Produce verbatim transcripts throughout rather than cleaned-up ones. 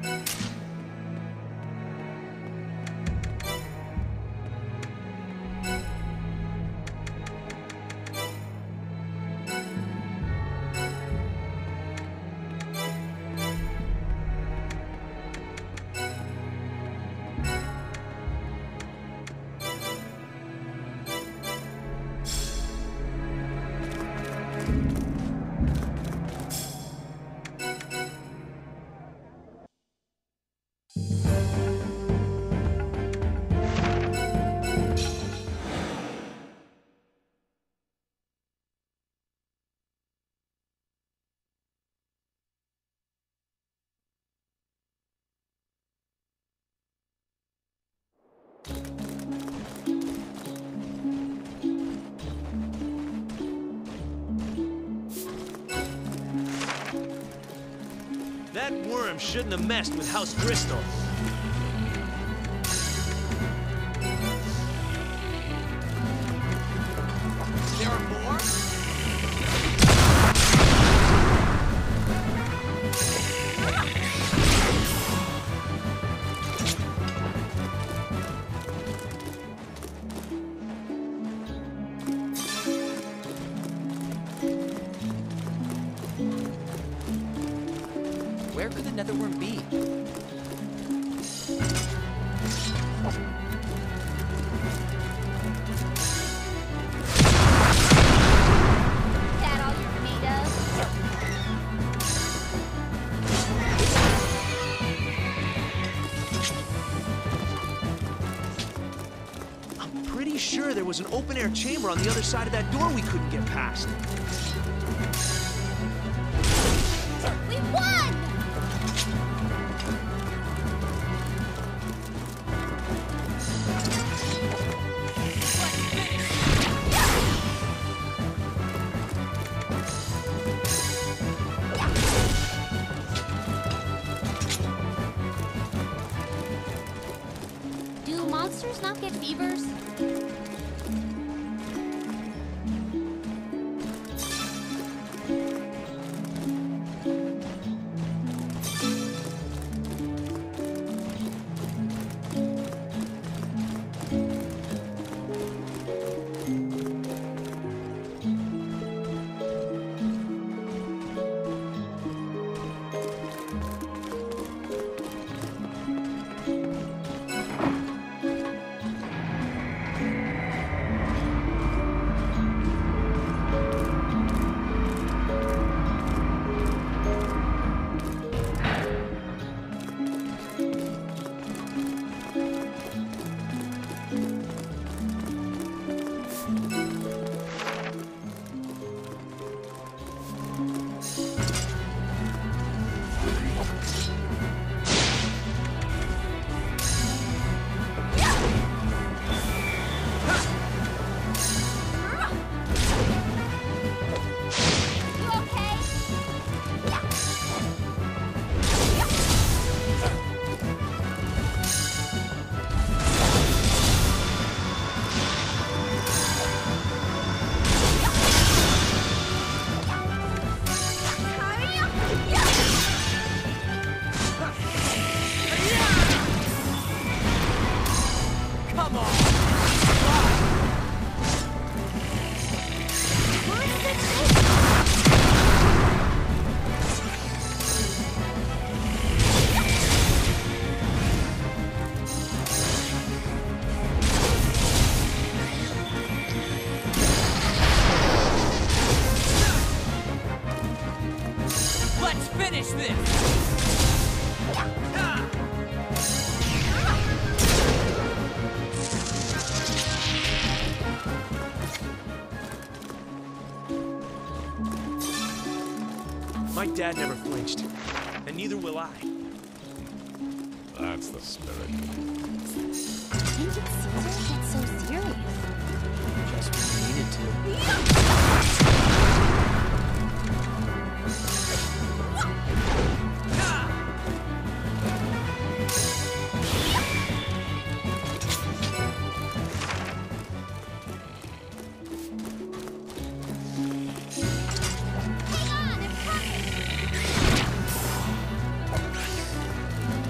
That worm shouldn't have messed with House Bristol. There are more? Where could the netherworm be? That all you're made of? I'm pretty sure there was an open-air chamber on the other side of that door we couldn't get past. We won! Do monsters not get fevers? You okay? Come on! What is it? Let's finish this! My dad never flinched, and neither will I. That's the spirit. When did Caesar get so serious? Just when we needed to. Hang on, I'm coming!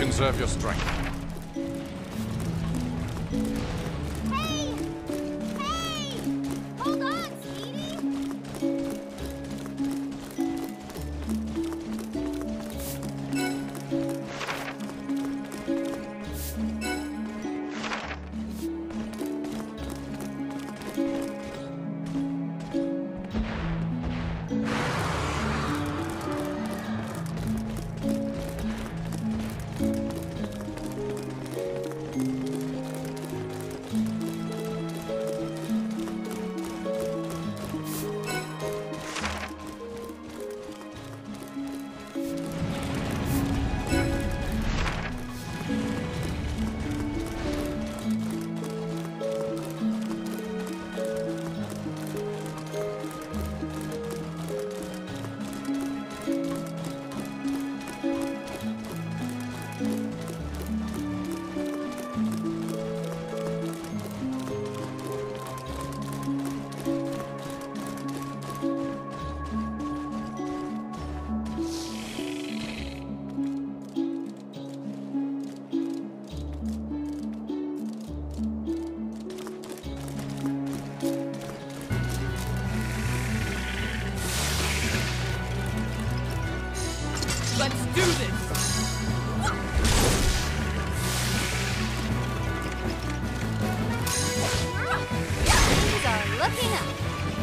Conserve your strength. Hey! Hey! Hold on, Speedy! Let's do this! Things are looking up.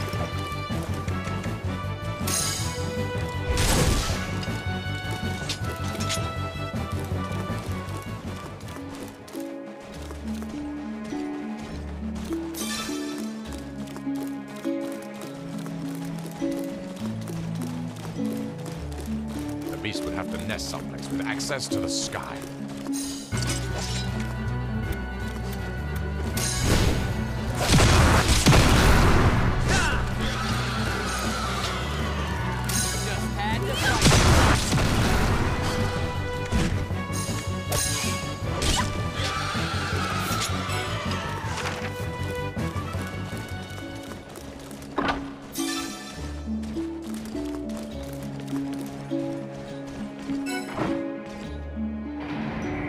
The beast would have to nest someplace with access to the sky. Just had to fight.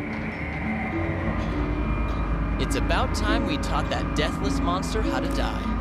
It's about time we taught that deathless monster how to die.